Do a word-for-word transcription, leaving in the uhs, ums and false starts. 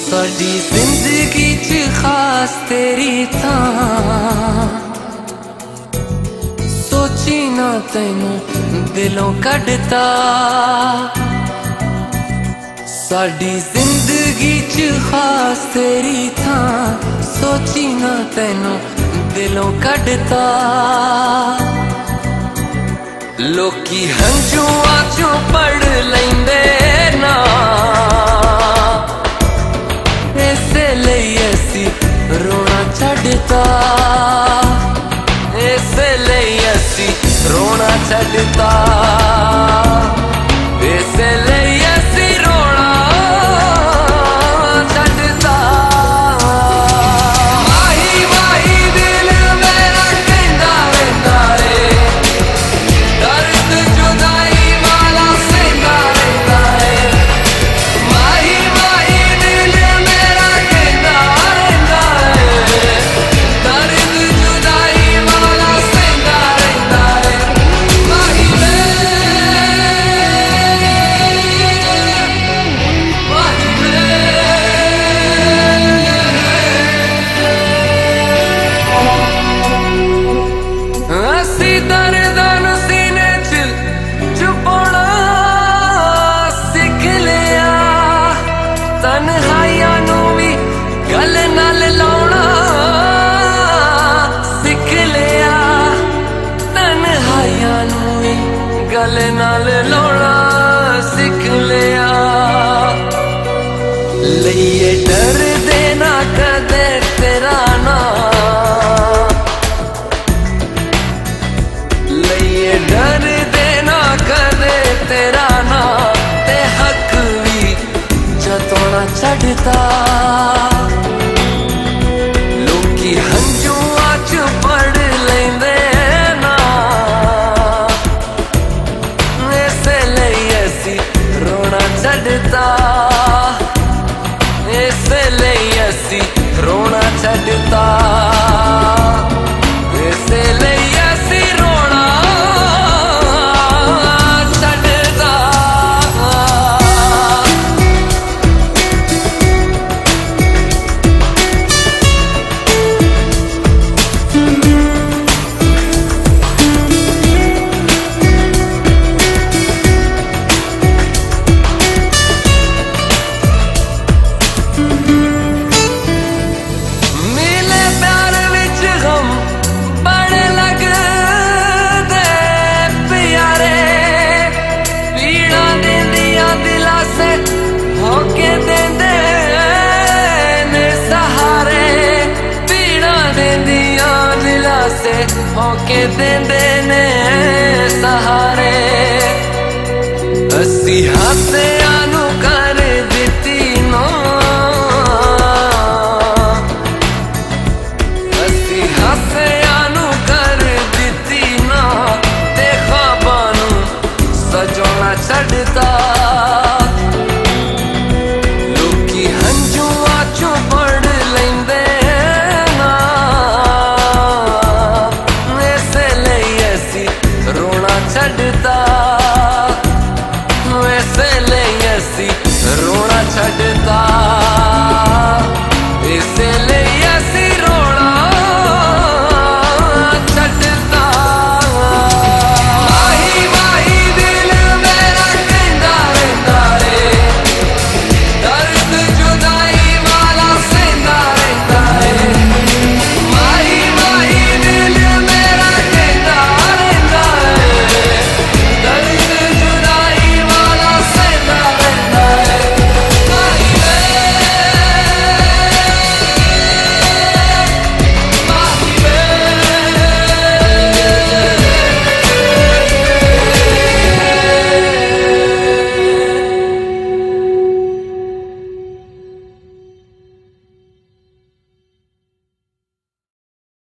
साडी जिंदगी च खास तेरी थां सोची ना तैनू दिलों कढ़ता। साडी जिंदगी च खास तेरी थां सोची ना तैनू दिलों कढ़ता। लोकी हंझुआं चों पढ़ लैंदे ना इसे लई असी रोना छड्डता। इसे लई असी रोना छड्डता। इसे लई असी रोना छड्डता। माही माही दिल मेरा कहंदा रहिंदा रे दर्द जुदाई वाला सहंदा रहिंदा रे। माही माही दिल मेरा कहंदा रहिंदा रे दर्द जुदाई वाला सहंदा रहिंदा रे। माही वे माही वे असी दर्दां सीने च छुपाना सिख लिया। तन्हाइयां नू भी गल नाल लाउणा सिख लिया। तन्हाइयां नू भी गल नाल लाउणा सिख लिया। लइए डर देना कदे तेरा ना लइए डर देना कदे तेरा ना ते हक भी जतोना छड्डता। लोकी हंझुआं च पढ़ लैंदे ना इसे लई असी रोना छड्डता। इसे लई असी रोना छड्डता। इसे लई असी रोना छड्डता। मिले प्यार विच गम बड़े लगदे प्यारे। पीड़ा देंदियां दिला से होके देंदे ने सहारे। पीड़ा देंदियां दिला से होके देंदे ने सहारे। असी हाथ